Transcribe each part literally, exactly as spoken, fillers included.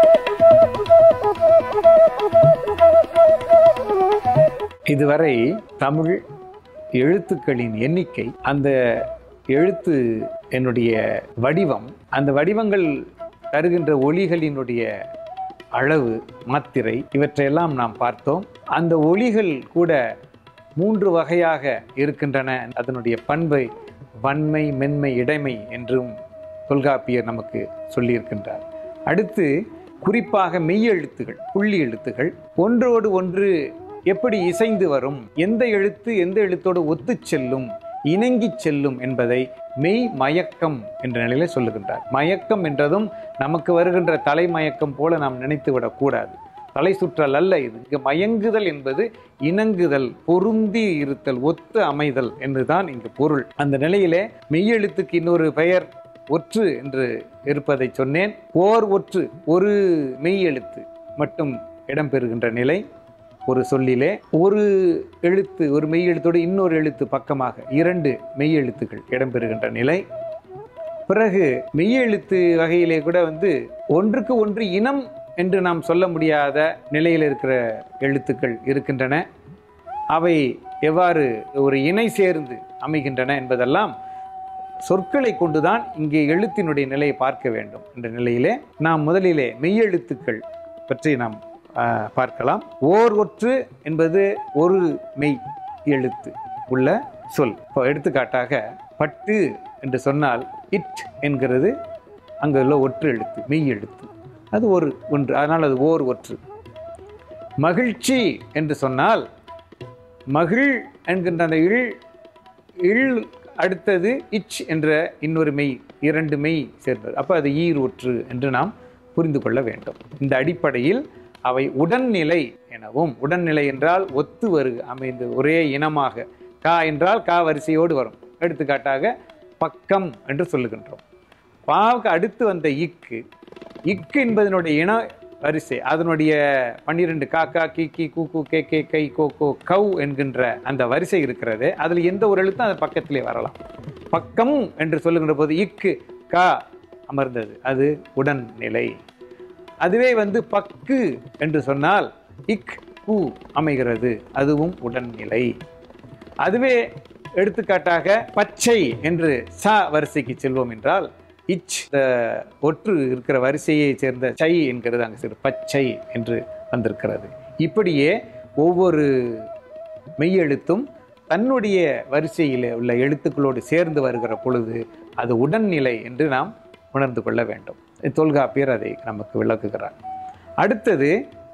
இதுவரை தமிழ் எழுத்துக்களின் எண்ணிக்கை, அந்த எழுத்து என்னுடைய வடிவம், அந்த வடிவங்கள் தருகின்ற ஒலிகளினுடைய அளவு, மாத்திரை, இவற்றையெல்லாம் நாம் பார்த்தோம். அந்த ஒலிகள் கூட மூன்று வகையாக இருக்கின்றன. அதனுடைய பண்பை வன்மை, மென்மை, இடைமை என்றும் தொல்காப்பியர் நமக்கு சொல்லியிருக்கின்றார். அடுத்து குறிப்பாக மெய்யெழுத்துகள், புள்ளி எழுத்துகள் ஒன்றோடு ஒன்று எப்படி இசைந்து வரும், எந்த எழுத்து எந்த எழுத்தோடு ஒத்து செல்லும், இணங்கி செல்லும் என்பதை மெய் மயக்கம் என்ற நிலையில சொல்லுகின்றார். மயக்கம் என்றதும் நமக்கு வருகின்ற தலைமயக்கம் போல நாம் நினைத்து விடக்கூடாது. தலை சுற்றல் அல்ல இது. இங்கு மயங்குதல் என்பது இணங்குதல், பொருந்தி இருத்தல், ஒத்து அமைதல் என்றுதான் இங்கு பொருள். அந்த நிலையிலே மெய்யெழுத்துக்கு இன்னொரு பெயர் ஒற்று என்று இருப்பதை சொன்னேன். ஓர் ஒற்று, ஒரு மெய் எழுத்து மட்டும் இடம்பெறுகின்ற நிலை. ஒரு சொல்லிலே ஒரு எழுத்து, ஒரு மெய் எழுத்தோடு இன்னொரு எழுத்து பக்கமாக இரண்டு மெய் எழுத்துக்கள் இடம்பெறுகின்ற நிலை. பிறகு மெய்யெழுத்து வகையிலே கூட வந்து ஒன்றுக்கு ஒன்று இனம் என்று நாம் சொல்ல முடியாத நிலையில் இருக்கிற எழுத்துக்கள் இருக்கின்றன. அவை எவ்வாறு ஒரு இணை சேர்ந்து அமைகின்றன என்பதெல்லாம் சொற்களை கொண்டுதான் இங்கே எழுத்தினுடைய நிலையை பார்க்க வேண்டும் என்ற நிலையிலே நாம் முதலிலே மெய்யெழுத்துக்கள் பற்றி நாம் பார்க்கலாம். ஓர் ஒற்று என்பது ஒரு மெய் எழுத்து உள்ள சொல். இப்போ எடுத்துக்காட்டாக பட்டு என்று சொன்னால் இட் என்கிறது அங்கே உள்ள ஒற்று எழுத்து, மெய் எழுத்து, அது ஒரு ஒன்று, அதனால் அது ஓர் ஒற்று. மகிழ்ச்சி என்று சொன்னால் மகிழ் என்கின்ற அந்த இல் இல் அடுத்தது இச் என்ற இன்னொரு மெய், இரண்டு மெய் சேர்ந்தது. அப்போ அது ஈர் ஒற்று என்று நாம் புரிந்து கொள்ள வேண்டும். இந்த அடிப்படையில் அவை உடன்நிலை எனவும், உடன்நிலை என்றால் ஒத்து வரு அமைந்து ஒரே இனமாக, கா என்றால் கா வரிசையோடு வரும். எடுத்துக்காட்டாக பக்கம் என்று சொல்லுகின்றோம். பாவுக்கு அடுத்து வந்த இக்கு, இக்கு என்பதனுடைய இன வரிசை, அதனுடைய பன்னிரெண்டு காக்கா கி கி கூ கூ கே கே கை கோ கோ கவ் என்கின்ற அந்த வரிசை இருக்கிறது. அதில் எந்த ஒரு எழுத்தும் அது பக்கத்திலே வரலாம். பக்கம் என்று சொல்லுகின்ற போது இக்கு கா அமர்ந்தது, அது உடன்நிலை. அதுவே வந்து பக்கு என்று சொன்னால் இக் பூ அமைகிறது, அதுவும் உடன்நிலை. அதுவே எடுத்துக்காட்டாக பச்சை என்று ச வரிசைக்கு செல்வோம் என்றால் இச் ஒற்று இருக்கிற வரிசையை சேர்ந்த சை என்கிறது அங்கு சிறு பச்சை என்று வந்திருக்கிறது. இப்படியே ஒவ்வொரு மெய்யெழுத்தும் தன்னுடைய வரிசையில் உள்ள எழுத்துக்களோடு சேர்ந்து வருகிற பொழுது அது உடன்நிலை என்று நாம் உணர்ந்து கொள்ள வேண்டும். தொல்காப்பியர் அதை நமக்கு விளக்குகிறார். அடுத்தது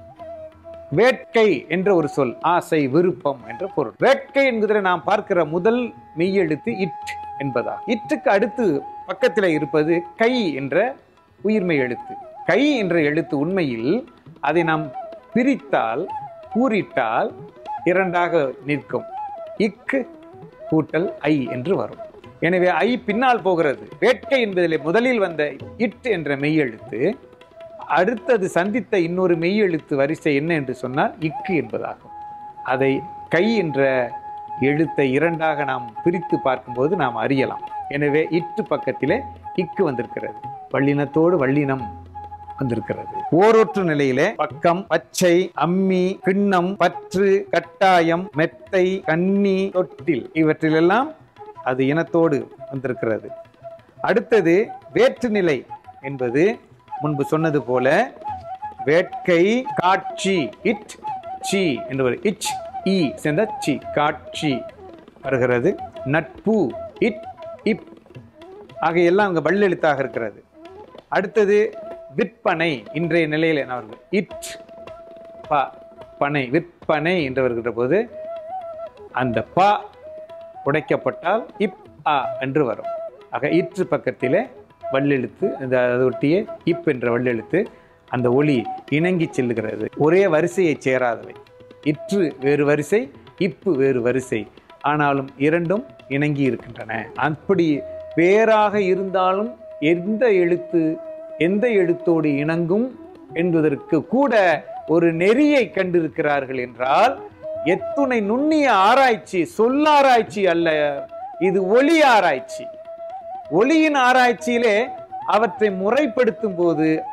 வேட்கை என்ற ஒரு சொல், ஆசை, விருப்பம் என்ற பொருள். வேட்கை என்கிற நாம் பார்க்கிற முதல் மெய்யெழுத்து இட் என்பதா. இட்டுக்கு அடுத்து பக்கத்தில் இருப்பது கை என்ற உயிர்மை எழுத்து. கை என்ற எழுத்து உண்மையில் அதை நாம் பிரித்தால், கூறிட்டால் இரண்டாக நிற்கும். இக்கு கூட்டல் ஐ என்று வரும். எனவே ஐ பின்னால் போகிறது. வேட்கை என்பதிலே முதலில் வந்த இட் என்ற மெய்யெழுத்து அடுத்தது சந்தித்த இன்னொரு மெய்யெழுத்து வரிசை என்ன என்று சொன்னால் இக்கு என்பதாகும். அதை கை என்ற எழுத்தை இரண்டாக நாம் பிரித்து பார்க்கும்போது நாம் அறியலாம். எனவே இட்டு பக்கத்திலே இக்கு வந்திருக்கிறது, வல்லினத்தோடு வல்லினம் வந்திருக்கிறது. ஓரொற்று நிலையிலே பக்கம், பச்சை, அம்மி, கிண்ணம், பற்று, கட்டாயம், மெத்தை, கன்னி, தொட்டில் இவற்றிலெல்லாம் அது இனத்தோடு வந்திருக்கிறது. அடுத்தது வேற்றுநிலை என்பது முன்பு சொன்னது போல வேட்கை, காட்சி, இட் சி என்று இச் இ சேர்ந்த சி, காட்சி வருகிறது. நட்பு, இட் இப் ஆகையெல்லாம் அங்கே வல்லெழுத்தாக இருக்கிறது. அடுத்தது விற்பனை, இன்றைய நிலையில் என்ன வருது, இட் ப பனை, விற்பனை என்று வருகின்ற போது அந்த ப உடைக்கப்பட்டால் இப் ஆ என்று வரும். ஆக இற்று பக்கத்திலே வல்லெழுத்து, அந்த ஒட்டிய இப் என்ற வல்லெழுத்து, அந்த ஒலி இணங்கி செல்லுகிறது. ஒரே வரிசையை சேராதவை. இற்று வேறு வரிசை, இப்பு வேறு வரிசை, ஆனாலும் இரண்டும் இணங்கி இருக்கின்றன. அப்படி வேறாக இருந்தாலும் எந்த எழுத்து எந்த எழுத்தோடு இணங்கும் என்பதற்கு கூட ஒரு நெறியை கண்டிருக்கிறார்கள் என்றால் எத்துணை நுண்ணிய ஆராய்ச்சி, சொல்லாராய்ச்சி அல்ல, இது ஒலி ஆராய்ச்சி. ஒலியின் ஆராய்ச்சியிலே அவற்றை முறைப்படுத்தும் போது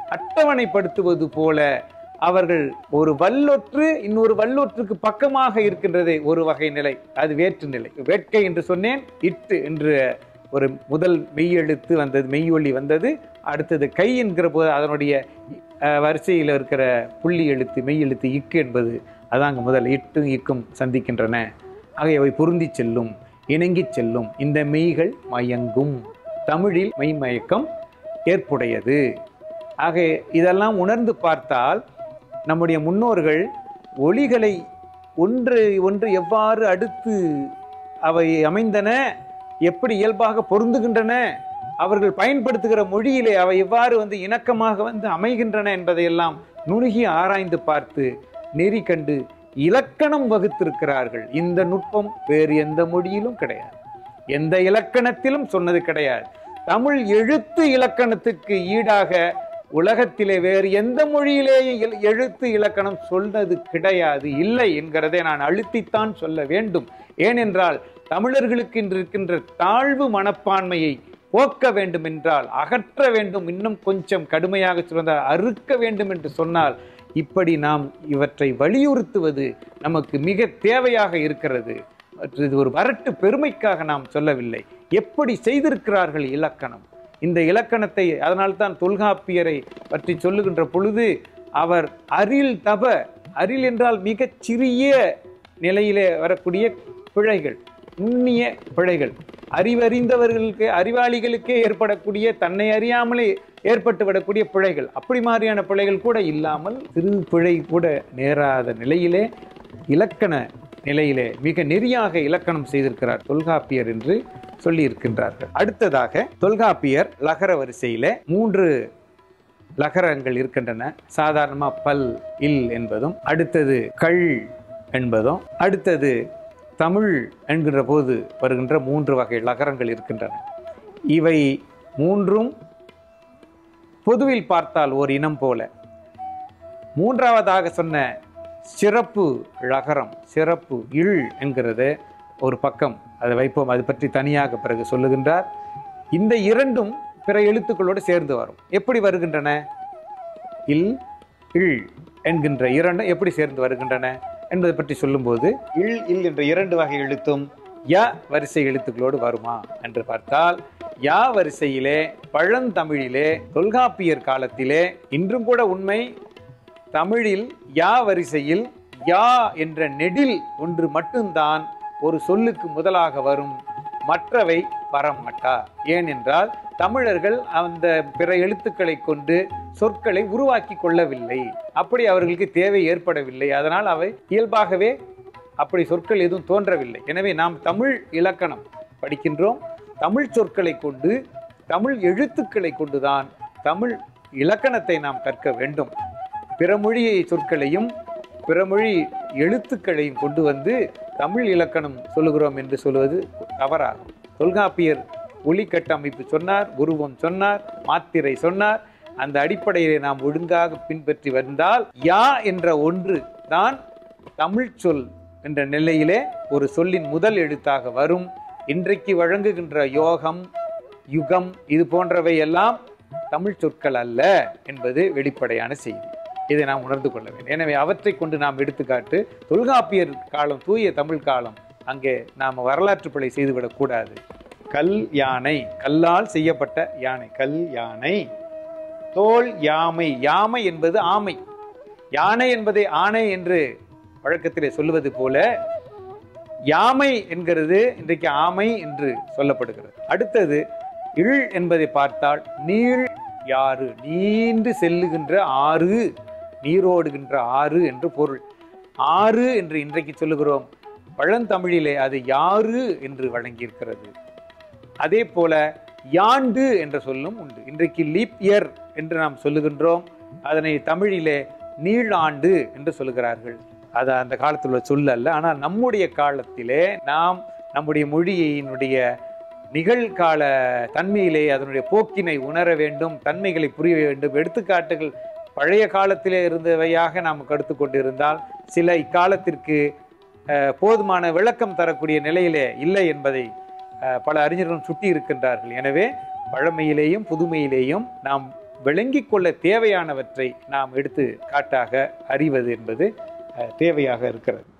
அட்டவணைப்படுத்துவது போல அவர்கள் ஒரு வல்லொற்று இன்னொரு வல்லொற்றுக்கு பக்கமாக இருக்கின்றது ஒரு வகை நிலை. அது வேற்று நிலை. வேட்கை என்று சொன்னேன். இட்டு என்று ஒரு முதல் மெய்யெழுத்து வந்தது, மெய்யொலி வந்தது. அடுத்தது கை என்கிற போது அதனுடைய வரிசையில் இருக்கிற புள்ளி எழுத்து மெய்யெழுத்து இக்கு என்பது அதாங்க முதல் இட்டும் இக்கும் சந்திக்கின்றன. ஆகியவை பொருந்தி செல்லும், இணங்கி செல்லும். இந்த மெய்கள் மயங்கும். தமிழில் மெய்மயக்கம் ஏற்புடையது. ஆக இதெல்லாம் உணர்ந்து பார்த்தால் நம்முடைய முன்னோர்கள் ஒலிகளை ஒன்று ஒன்று எவ்வாறு அடுத்து அவை அமைந்தன, எப்படி இயல்பாக பொருந்துகின்றன, அவர்கள் பயன்படுத்துகிற மொழியிலே அவை எவ்வாறு வந்து இணக்கமாக வந்து அமைகின்றன என்பதையெல்லாம் நுணுகி ஆராய்ந்து பார்த்து நெறி கண்டு இலக்கணம் வகுத்திருக்கிறார்கள். இந்த நுட்பம் வேறு எந்த மொழியிலும் கிடையாது, எந்த இலக்கணத்திலும் சொன்னது கிடையாது. தமிழ் எழுத்து இலக்கணத்துக்கு ஈடாக உலகத்திலே வேறு எந்த மொழியிலேயும் எழுத்து இலக்கணம் சொன்னது கிடையாது, இல்லை என்கிறதை நான் அழுத்தித்தான் சொல்ல வேண்டும். ஏனென்றால் தமிழர்களுக்கு இன்று இருக்கின்ற தாழ்வு மனப்பான்மையை போக்க வேண்டும் என்றால், அகற்ற வேண்டும், இன்னும் கொஞ்சம் கடுமையாக சொன்னால் அறுக்க வேண்டும் என்று சொன்னால், இப்படி நாம் இவற்றை வலியுறுத்துவது நமக்கு மிக தேவையாக இருக்கிறது. இது ஒரு வரட்டு பெருமைக்காக நாம் சொல்லவில்லை. எப்படி செய்திருக்கிறார்கள் இலக்கணம், இந்த இலக்கணத்தை. அதனால்தான் தொல்காப்பியரை பற்றி சொல்லுகின்ற பொழுது அவர் அரில் தப, அரில் என்றால் மிகச் சிறிய நிலையிலே வரக்கூடிய பிழைகள், நுண்ணிய பிழைகள், அறிவறிந்தவர்களுக்கு அறிவாளிகளுக்கே ஏற்படக்கூடிய, தன்னை அறியாமலே ஏற்பட்டு விடக்கூடிய பிழைகள், அப்படி மாதிரியான பிழைகள் கூட இல்லாமல் சிறு பிழை கூட நேராத நிலையிலே இலக்கண நிலையிலே மிக நெறியாக இலக்கணம் செய்திருக்கிறார் தொல்காப்பியர் என்று சொல்லி இருக்கின்றார்கள். அடுத்ததாக தொல்காப்பியர் லகர வரிசையிலே மூன்று லகரங்கள் இருக்கின்றன. சாதாரணமா பல், இல் என்பதும், அடுத்தது கள் என்பதும், அடுத்தது தமிழ் என்கின்ற போது வருகின்ற மூன்று வகை லகரங்கள் இருக்கின்றன. இவை மூன்றும் பொதுவில் பார்த்தால் ஓர் இனம் போல. மூன்றாவதாக சொன்ன சிறப்பு லகரம், சிறப்பு இல் என்கிறது ஒரு பக்கம், அதை வைப்போம், அது பற்றி தனியாக பிறகு சொல்லுகின்றார். இந்த இரண்டும் பிற எழுத்துக்களோடு சேர்ந்து வரும். எப்படி வருகின்றன? இல், இல் என்கின்ற இரண்டும் எப்படி சேர்ந்து வருகின்றன என்பதை பற்றி சொல்லும்போது, இல் இல் என்ற இரண்டு வகை எழுத்தும் ய வரிசை எழுத்துக்களோடு வருமா என்று பார்த்தால், யா வரிசையிலே பழந்தமிழிலே தொல்காப்பியர் காலத்திலே இன்றும் கூட உண்மை, தமிழில் யா வரிசையில் யா என்ற நெடில் ஒன்று மட்டும்தான் ஒரு சொல்லுக்கு முதலாக வரும், மற்றவை வரமாட்டா. ஏனென்றால் தமிழர்கள் அந்த பிற எழுத்துக்களை கொண்டு சொற்களை உருவாக்கி கொள்ளவில்லை, அப்படி அவர்களுக்கு தேவை ஏற்படவில்லை. அதனால் அவை இயல்பாகவே அப்படி சொற்கள் எதுவும் தோன்றவில்லை. எனவே நாம் தமிழ் இலக்கணம் படிக்கின்றோம். தமிழ் சொற்களை கொண்டு, தமிழ் எழுத்துக்களை கொண்டுதான் தமிழ் இலக்கணத்தை நாம் கற்க வேண்டும். பிறமொழி சொற்களையும் பிறமொழி எழுத்துக்களையும் கொண்டு வந்து தமிழ் இலக்கணம் சொல்லுகிறோம் என்று சொல்வது தவறாகும். தொல்காப்பியர் ஒலி கட்டமைப்பு சொன்னார், உருவம் சொன்னார், மாத்திரை சொன்னார். அந்த அடிப்படையிலே நாம் ஒழுங்காக பின்பற்றி வந்தால் யா என்ற ஒன்று தான் தமிழ் சொல் என்ற நிலையிலே ஒரு சொல்லின் முதல் எழுத்தாக வரும். இன்றைக்கு வழங்குகின்ற யோகம், யுகம் இது போன்றவை எல்லாம் தமிழ் சொற்கள் அல்ல என்பது வெளிப்படையான செய்தி. இதை நாம் உணர்ந்து கொள்ள வேண்டும். எனவே அவற்றை கொண்டு நாம் எடுத்துக்காட்டு தொல்காப்பியர் காலம், தூய தமிழ் காலம், அங்கே நாம் வரலாற்று பிழை செய்துவிடக்கூடாது. கல் யானை, கல்லால் செய்யப்பட்ட யானை, கல் யானை. தோல் யாமை, யாமை என்பது ஆமை, யானை என்பதை ஆணை என்று வழக்கத்திலே சொல்லுவது போல யாமை என்கிறது இன்றைக்கு ஆமை என்று சொல்லப்படுகிறது. அடுத்தது இல் என்பதை பார்த்தால் நீள் யாறு, நீண்டு செல்லுகின்ற ஆறு, நீரோடுகின்ற ஆறு என்று பொருள். ஆறு என்று இன்றைக்கு சொல்லுகிறோம், பழந்தமிழிலே அது யாறு என்று வழங்கியிருக்கிறது. அதே போல யாண்டு என்ற சொல்லும் உண்டு. இன்றைக்கு லீப் இயர் என்று நாம் சொல்லுகின்றோம், அதனை தமிழிலே நீளாண்டு என்று சொல்லுகிறார்கள். அது அந்த காலத்தில் உள்ள சொல் அல்ல. ஆனால் நம்முடைய காலத்திலே நாம் நம்முடைய மொழியினுடைய நிகழ்கால தன்மையிலே அதனுடைய போக்கினை உணர வேண்டும், தன்மைகளை புரிய வேண்டும். எடுத்துக்காட்டுகள் பழைய காலத்திலே இருந்தவையாக நாம் கருத்து கொண்டிருந்தால் சில இக்காலத்திற்கு போதுமான விளக்கம் தரக்கூடிய நிலையிலே இல்லை என்பதை பல அறிஞர்களும் சுட்டி இருக்கின்றார்கள். எனவே பழமையிலேயும் புதுமையிலேயும் நாம் விளங்கிக் கொள்ள தேவையானவற்றை நாம் எடுத்து காட்டாக அறிவது என்பது அஹ், தேவையாக இருக்கிறது.